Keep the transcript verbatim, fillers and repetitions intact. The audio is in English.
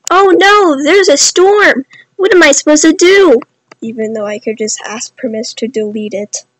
Oh no, there's a storm! What am I supposed to do? Even though I could just ask permission to delete it.